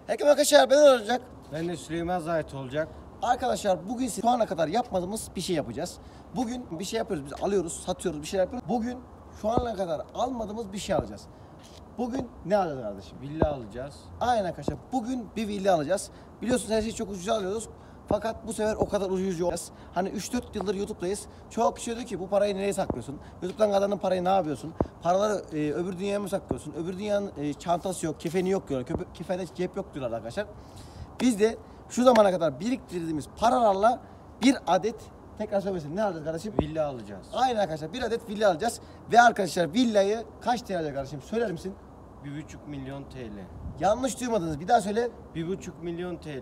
Herkese arkadaşlar ben olacak. Ben de Süleyman Zahit olacak. Arkadaşlar bugün şu ana kadar yapmadığımız bir şey yapacağız. Bugün bir şey yapıyoruz, biz alıyoruz, satıyoruz, bir şey yapıyoruz. Bugün şu ana kadar almadığımız bir şey alacağız. Bugün ne alacağız kardeşim? Villa alacağız. Aynen arkadaşlar. Bugün bir villa alacağız. Biliyorsunuz her şeyi çok ucuza alıyoruz. Fakat bu sefer o kadar ucuz yok. Hani 3-4 yıldır YouTube'dayız. Çoğu kişi diyor ki bu parayı nereye saklıyorsun? YouTube'dan kazandığın parayı ne yapıyorsun? Paraları öbür dünyaya mı saklıyorsun? Öbür dünyanın çantası yok, kefeni yok diyorlar. Kefende cep yok diyorlar arkadaşlar. Biz de şu zamana kadar biriktirdiğimiz paralarla bir adet, tekrar söylesin, ne alacağız kardeşim? Villa alacağız. Aynen arkadaşlar, bir adet villa alacağız. Ve arkadaşlar villayı kaç TL alacak kardeşim? Söyler misin? 1,5 milyon TL. Yanlış duymadınız, bir daha söyle. 1,5 milyon TL.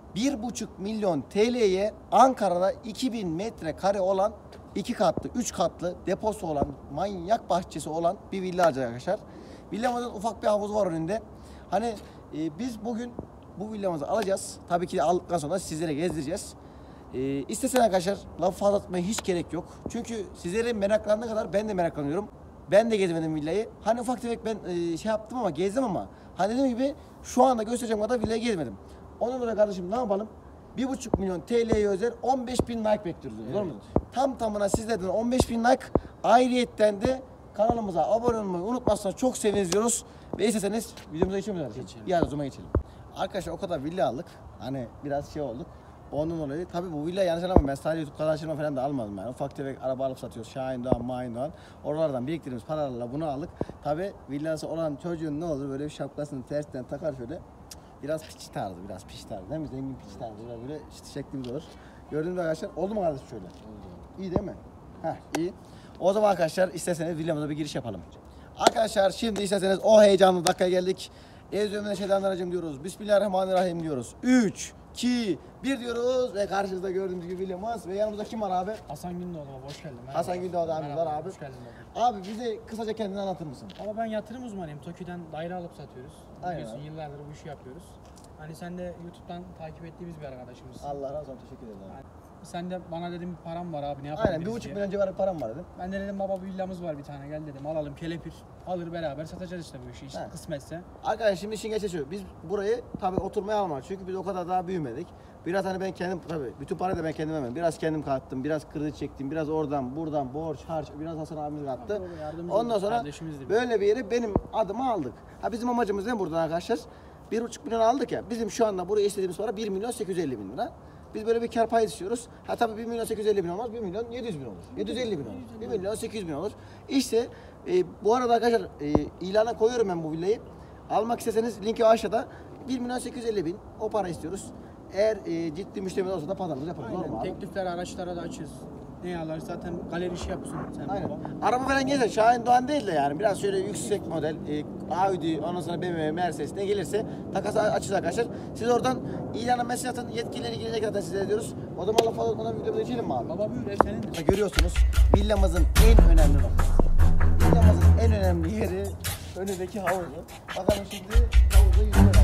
1,5 milyon TL'ye Ankara'da 2000 metrekare olan 2 katlı, 3 katlı deposu olan, manyak bahçesi olan bir villa alacak arkadaşlar. Villamızın ufak bir havuzu var önünde. Hani biz bugün bu villamızı alacağız. Tabii ki de aldıktan sonra sizlere gezdireceğiz. İstesen arkadaşlar lafı fazla atmaya hiç gerek yok. Çünkü sizlerin meraklandığı kadar ben de meraklanıyorum. Ben de gezmedim villayı. Hani ufak tefek ben şey yaptım ama gezdim ama hani dediğim gibi şu anda göstereceğim kadar villayı gezmedim. Onun dolayı kardeşim ne yapalım? 1,5 milyon TL'ye özel 15.000 like bekliyoruz. Evet. Doğru mu? Tam tamına sizlerden 15.000 like. Ayrıyetten de kanalımıza abone olmayı unutmazsanız çok seviniriz. Ve isterseniz videomuza geçelim. Diğer o zaman geçelim. Arkadaşlar o kadar villa aldık. Hani biraz şey olduk. Onun dolayı tabii bu villa yanlış anlamayın. Ben sadece YouTube kazançlarıma falan da almadım yani. Ufak tefek araba alıp satıyoruz. Şahin Doğan, Mahin Doğan. Oralardan biriktirdiğimiz paralarla bunu aldık. Tabii villası olan çocuğun ne olur böyle bir şapkasını tersten takar şöyle. Biraz piç tarzı, biraz piç tarzı değil mi? Zengin piç tarzı, biraz böyle işte şeklimiz olur. Gördüğünüz gibi arkadaşlar, oldu mu kardeşim şöyle? Oldu. İyi değil mi? Heh, iyi. O zaman arkadaşlar isterseniz villamıza bir giriş yapalım. Arkadaşlar şimdi isterseniz o heyecanlı dakikaya geldik. Euzubillahimineşşeytanirracim diyoruz. Bismillahirrahmanirrahim diyoruz. 3, 2, 1 diyoruz ve karşınızda gördüğünüz gibi villamız ve yanımızda kim var abi? Hasan Gündoğdu abi, hoş geldin. Merhaba. Hasan Gündoğdu abimiz var abi. Hoş geldin Abi bize kısaca kendini anlatır mısın? Ama ben yatırım uzmanıyım. TOKİ'den daire alıp satıyoruz. Aynen. Biliyorsun yıllardır bu işi yapıyoruz. Hani sen de YouTube'dan takip ettiğimiz bir arkadaşımızsın. Allah razı olsun, teşekkür ederim abi. Yani sen de bana dedim bir param var abi, ne yapalım Aynen, biz 1,5 diye. milyon civarı param var dedim. Ben de dedim baba bir villamız var bir tane, gel dedim alalım, kelepir alır beraber satacağız işte bu işi, işte kısmetse. Arkadaşlar şimdi işin geçişi şu. Biz burayı tabii oturmaya almadık çünkü biz o kadar daha büyümedik. Biraz hani ben kendim tabii bütün parayı da ben kendim vermedim. Biraz kendim kattım, biraz kredi çektim, biraz oradan buradan borç harç, biraz Hasan abimiz kattı. Ondan sonra böyle bir yeri benim adıma aldık. Ha bizim amacımız ne buradan arkadaşlar? 1,5 milyon aldık ya. Bizim şu anda buraya istediğimiz para 1 milyon 850 bin lira. Biz böyle bir kar payı istiyoruz. Ha tabii 1 milyon 850 bin olmaz, 1 milyon 700 bin olur. 750 bin olur. 1 milyon 800 bin olur. İşte bu arada arkadaşlar ilana koyuyorum ben bu villayı. Almak isteseniz linki aşağıda. 1 milyon 850 bin o para istiyoruz. Eğer ciddi müşterimiz olsa da pazarlık yaparız. Doğru mu abi? Teklifler araçlara da açız. Ne alır zaten, galeri işi yapıyorsun sen. Aynen. Baba. Araba falan gelirse Şahin Doğan değil de yani biraz şöyle yüksek model Audi, ondan sonra BMW, Mercedes ne gelirse takas açacağız arkadaşlar. Siz oradan ilana mesaj atın, yetkilileri gelecek zaten size diyoruz. O zaman lafı alıp videomuza geçelim mi abi? Baba buyur, ev senin. Görüyorsunuz villamızın en önemli noktası. Villamızın en önemli yeri önündeki havuzu. Bakalım şimdi havuza yüzüyor.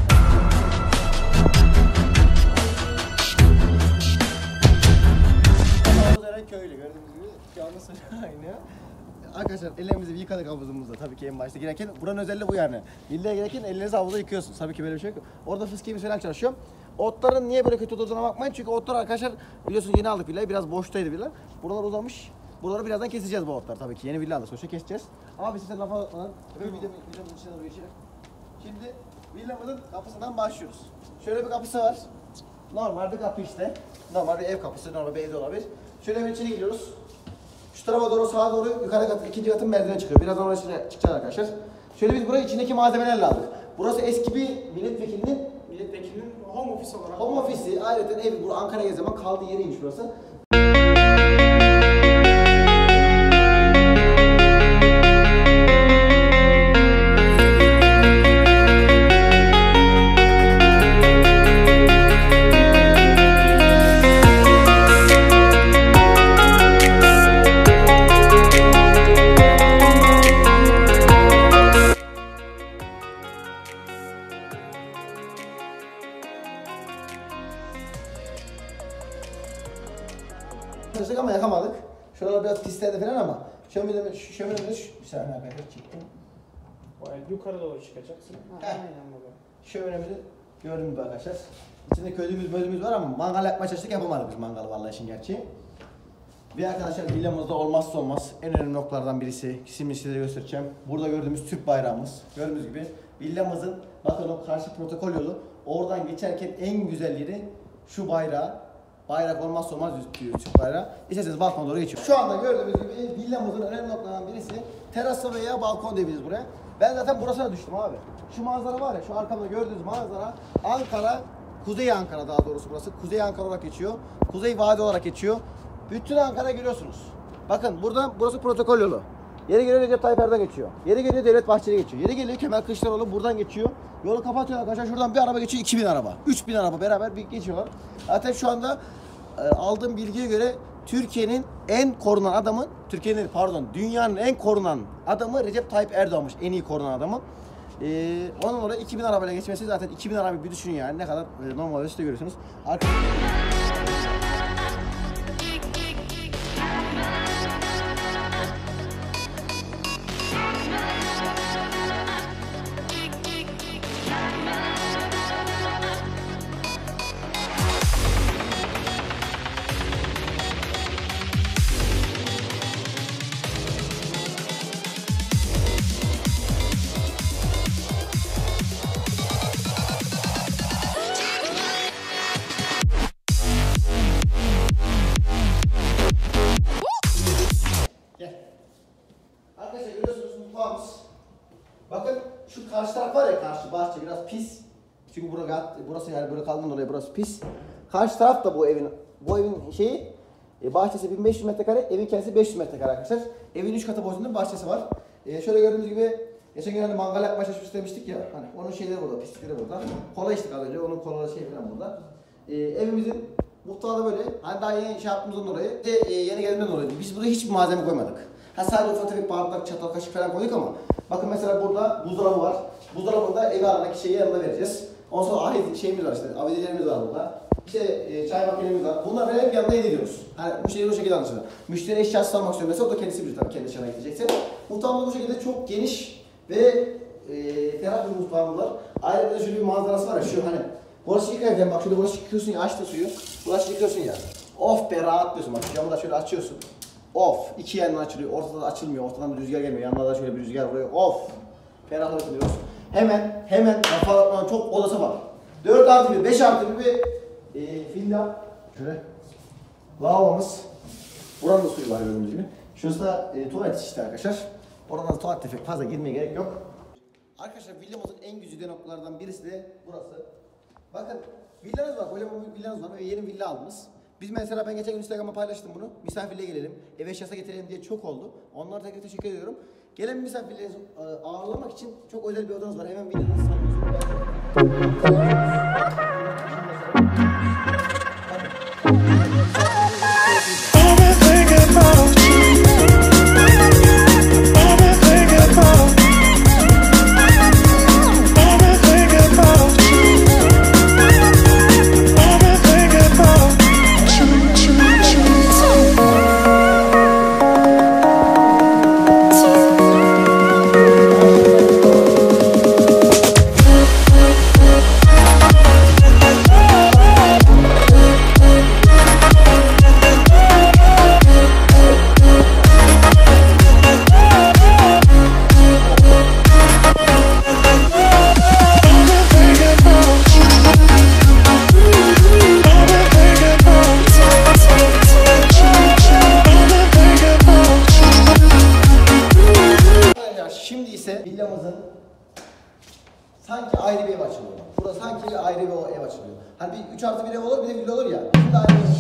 Köylü gördüğünüz gibi şu anda sıra aynı. Arkadaşlar ellerimizi yıkadık havuzumuzda tabii ki en başta girerken. Buranın özelliği bu yani. Villaya girerken ellerinizi havuza yıkıyorsunuz. Tabii ki böyle bir şey yok. Orada fıskiyemiz falan çalışıyor. Otların niye böyle kötü olduğuna bakmayın. Çünkü otlar arkadaşlar biliyorsunuz yeni aldık villayı. Biraz boştaydı villa. Buralar uzamış. Buraları birazdan keseceğiz bu otlar tabii ki. Yeni villa aldık. Sonuçta keseceğiz. Ama biz size lafa atmadan videomuzun içine doğru geçelim. Şimdi villamızın kapısından başlıyoruz. Şöyle bir kapısı var. Normal bir kapı işte. Normal bir ev kapısı. Normal bir evde olabilir. Şöyle bir içine giriyoruz. Şu tarafa doğru, sağa doğru yukarı katı, ikinci katın merdiven çıkıyor. Birazdan oraya çıkacağız arkadaşlar. Şöyle biz burayı içindeki malzemelerle aldık. Burası eski bir milletvekilinin home office olarak. home ofisi. Ayrıca ev, bu Ankara'ya geldiği zaman kaldığı yeriymiş burası. Ama yakamadık. Şuralar biraz pislerdi falan ama şöminemiz bir saniye arkadaşlar çektim. Yukarı doğru çıkacaksın. Şöminemizi Gördüğünüz gibi arkadaşlar. İçinde közümüz bölümümüz var ama mangal yapmaya çalıştık, yapamadık biz mangalı vallahi işin gerçeği. Ve arkadaşlar villamızda olmazsa olmaz en önemli noktalardan birisi, şimdi size göstereceğim. Burada gördüğümüz Türk bayrağımız. Gördüğünüz gibi villamızın bakın o karşı protokol yolu, oradan geçerken en güzel yeri şu bayrağı. Bayrak olmazsa olmaz Türk bayrağı. İsterseniz balkona doğru geçiyor. Şu anda gördüğünüz gibi villamızın önemli noktalarından birisi terasa veya balkon diyebiliriz buraya. Ben zaten burasına düştüm abi. Şu manzara var ya, şu arkamda gördüğünüz manzara Ankara, Kuzey Ankara daha doğrusu burası. Kuzey Ankara olarak geçiyor. Kuzey Vadi olarak geçiyor. Bütün Ankara görüyorsunuz. Bakın buradan burası protokol yolu. Yeri geliyor Recep Tayyip Erdoğan geçiyor. Yeri geliyor Devlet Bahçeli geçiyor. Yeri geliyor Kemal Kılıçdaroğlu buradan geçiyor. Yolu kapatıyor arkadaşlar. Şuradan bir araba geçiyor, 2000 araba. 3000 araba beraber bir geçiyorlar. Zaten şu anda aldığım bilgiye göre Türkiye'nin en korunan adamı, dünyanın en korunan adamı Recep Tayyip Erdoğan'mış. En iyi korunan adamı. Onun oraya 2000 arabayla geçmesi zaten 2000 araba bir düşünün yani ne kadar normal işte görüyorsunuz. Arkadaşlar görüyorsunuz mutfağımız. Bakın şu karşı taraf var ya, karşı bahçe biraz pis. Çünkü burası yani böyle kaldığından dolayı burası pis. Karşı taraf da bu evin şeyi bahçesi 1500 metrekare, evin kendisi 500 metrekare arkadaşlar. Evin 3 katı boyutunda bir bahçesi var. Şöyle gördüğünüz gibi geçen gün hani mangal yapmaya çalışmış demiştik ya, hani onun şeyleri burada, pislikleri burada. Kola içtik az önce, onun kolalı şey falan burada. Evimizin mutfağı da böyle, hani daha yeni şey yaptığımızdan dolayı, yeni geldiğimden dolayı biz burada hiçbir malzeme koymadık. Sadece ufak tefek bardak, çatal, kaşık falan koyduk ama bakın mesela burada buzdolabı var. Buzdolabında evi aradaki şeyi yanında vereceğiz. Ondan sonra ahit şeyimiz var işte, avizelerimiz var burada. İşte çay makinemiz var. Bunları hep yanında ediyoruz. Hani müşteri o şekilde anlaşılır. Müşteri eşyası almak istiyor mesela, o da kendisi bilir tabii, kendi eşyalarına gidecekse. Mutfağımız bu şekilde çok geniş ve ferah bir mutfağımız var. Ayrıca şöyle bir manzarası var ya, şu hani bulaşık yıkarken bak şurada bulaşık yıkıyorsun ya, açtı suyu. Bulaşık yıkıyorsun ya. Of be, rahat diyorsun bak, camı da şöyle açıyorsun. Of, iki yandan açılıyor, ortada da açılmıyor, ortadan bir rüzgar gelmiyor, yanında da şöyle bir rüzgar vuruyor. Of, ferahlık diyoruz. Hemen apartmanın çok odası var. 4+1, 5+1 bir villa. Şöyle lavabomuz. Buranın da suyu var gördüğünüz gibi. Şurası da tuvalet işte arkadaşlar. Oradan da tuvalet tefek, fazla girmeye gerek yok. Arkadaşlar villamızın en güzide noktalardan birisi de burası. Bakın villanız var, böyle bir villanız var ve yeni villa aldınız. Biz mesela ben geçen gün Instagram'a paylaştım bunu. Misafirliğe gelelim, ev eşyası getirelim diye çok oldu. Onlara tekrar teşekkür ediyorum. Gelen misafirlerinizi ağırlamak için çok özel bir odanız var. Hemen villanızı villamızın sanki ayrı bir ev açılıyor. Burada sanki bir ayrı bir ev açılıyor. Hani bir 3+1 ev olur, bir de villa olur ya. Şimdi ayrı bir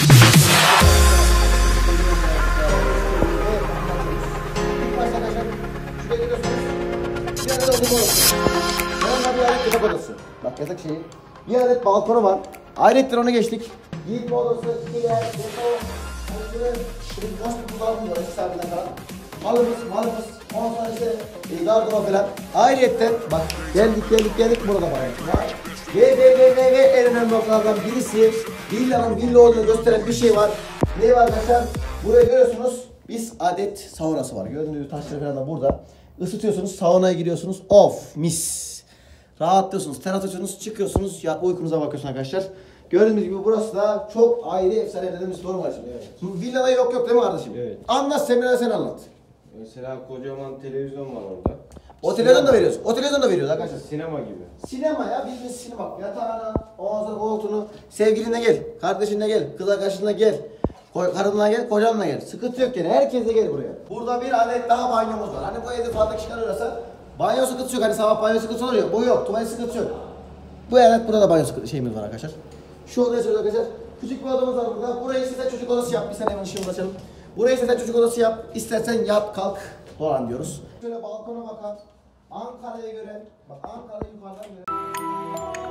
İlk başta arkadaşlar şuraya gidiyorsunuz. Bir adet oturma odası. Yanında bir adet yatak odası. Bak yatak şeyi. Bir adet balkonu var. Ayrıca onu geçtik. Giyinme odası, kiler, depo, boş bir buzdolabı var. Eski sahibinden kalan. Malımız, ondan sonra işte gardırop falan. Ayrıyetten bak geldik burada var. Ve en önemli noktalardan birisi villanın villa olduğunu gösteren bir şey var. Ne var arkadaşlar? Buraya görüyorsunuz, bir adet saunası var. Gördüğünüz gibi taşları falan da burada. Isıtıyorsunuz, saunaya giriyorsunuz. Of mis. rahatlıyorsunuz, ter atıyorsunuz, çıkıyorsunuz, ya uykunuza bakıyorsunuz arkadaşlar. Gördüğünüz gibi burası da çok ayrı efsane dediğimiz sorun var şimdi. Evet. Villada yok değil mi kardeşim? Evet. Anlat Semra, sen anlat. Mesela kocaman televizyon var orada. O televizyon da veriyoruz. O televizyon da veriyoruz arkadaşlar. Sinema gibi. Sinema ya, bildiğin sinema. Yatağına, ondan sonra koltuğunu, sevgilinle gel, kardeşinle gel, kız arkadaşınla gel, karınla gel, kocanla gel. Sıkıntı yok yani, herkes de gel buraya. Burada bir adet daha banyomuz var. Hani bu evde fazla kişi kalırsa banyo sıkıntısı yok. Hani sabah banyo sıkıntısı olur ya, bu yok. Tuvalet sıkıntısı yok. Bu evet, burada da banyo şeyimiz var arkadaşlar. Şu odaya söyle arkadaşlar. Küçük bir odamız var burada. Burayı istersen çocuk odası yap. Bir sene hemen ışığımızı açalım. Burayı istersen çocuk odası yap. İstersen yat, kalk dolan diyoruz. Şöyle balkona bakan, Ankara'ya göre, bak Ankara'yı yukarıdan göre.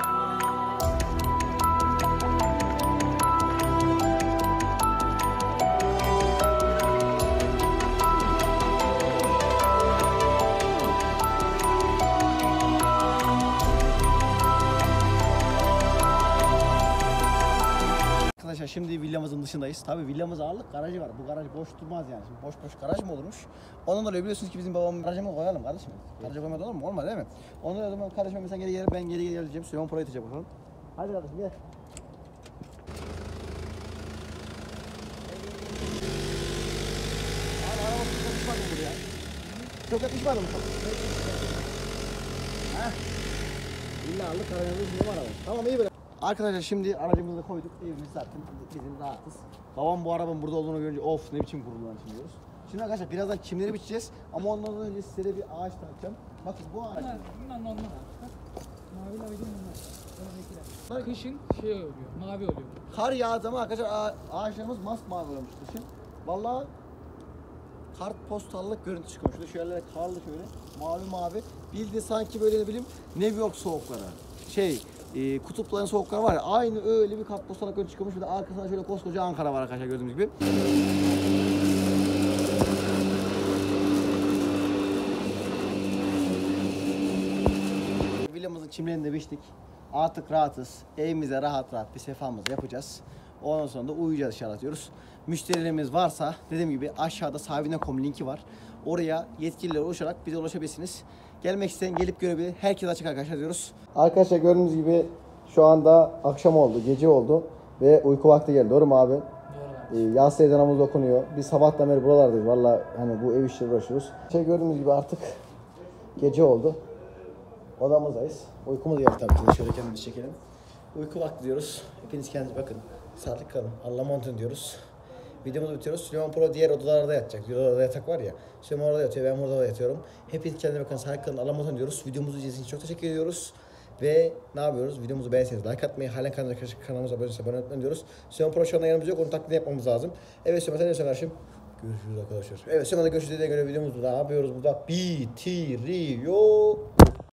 Arkadaşlar şimdi villamızın dışındayız. Tabii villamız ağırlık, garajı var. Bu garaj boş durmaz yani. Şimdi boş boş garaj mı olurmuş? Ondan dolayı biliyorsunuz ki bizim babamın garajına koyalım kardeşim. Garaja koymadan olur mu? Olmaz değil mi? Ondan dolayı o zaman kardeşim mesela geri gelir, ben geri geleceğim. Süleyman Pro'yu itecek bakalım. Hadi kardeşim gel. Abi araba çok yakışmadı mı buraya? Çok yakışmadı mı? Heh. İlla ağırlık garajımız bizim araba. Tamam iyi böyle. Arkadaşlar şimdi aracımızı da koyduk. Evimiz zaten bizim rahatız. Babam bu arabanın burada olduğunu görünce of ne biçim kurulmuş diyoruz. Şimdi arkadaşlar birazdan çimleri biçeceğiz ama ondan önce size bir ağaç tanıtacağım. Bakın bu ağaç. Bunlar normal. Bak, mavi laydın bunlar. Bunlar kışın şey oluyor, mavi oluyor. Kar yağdığı zaman arkadaşlar ağaçlarımız masmavi olmuş kışın. Vallahi kartpostallık görüntü çıkıyor. Şurada şöyle karlı şöyle mavi mavi. Bildiğin sanki böyle ne bileyim New York soğukları. Kutupların soğukları var ya, aynı öyle bir kartpostallık görüntü çıkıyormuş. Bir de arkasında şöyle koskoca Ankara var arkadaşlar gördüğünüz gibi. Villamızın çimlerini de biçtik. Artık rahatız. Evimize rahat rahat bir sefamızı yapacağız. Ondan sonra da uyuyacağız inşallah diyoruz. Müşterilerimiz varsa dediğim gibi aşağıda Savine.com linki var. Oraya yetkililer ulaşarak bize ulaşabilirsiniz. Gelmek isteyen gelip görebilir. Herkes açık arkadaşlar diyoruz. Arkadaşlar gördüğünüz gibi şu anda akşam oldu, gece oldu ve uyku vakti geldi. Doğru mu abi? Doğru. Yas ezanımız okunuyor. Biz sabahtan beri buralardayız. Vallahi hani bu ev işleri uğraşıyoruz. Gördüğünüz gibi artık gece oldu. Odamızdayız. Uykumuz geldi tabii ki de. Şöyle kendimizi çekelim. Uyku vakti diyoruz. Hepiniz kendinize bakın. Sağlıklı kalın. Allah'a emanet diyoruz. Videomuzu bitiriyoruz. Süleyman Pro diğer odalarda yatacak. Diğer odada yatak var ya. Süleyman orada yatıyor. Ben burada yatıyorum. Hepiniz kendinize bakın. Sağlıklı kalın. Allah'a emanet diyoruz. Videomuzu izlediğiniz için çok teşekkür ediyoruz. Ve ne yapıyoruz? Videomuzu beğenseniz like atmayı, halen kanalımıza abone olmayı diyoruz. Süleyman Pro şu anda yanımızda yok. Onun taklidi yapmamız lazım. Evet Süleyman, sen ne söylersin? Görüşürüz arkadaşlar. Evet Süleyman'da görüşürüz dediğine göre videomuzu ne yapıyoruz burada? Bitiriyor.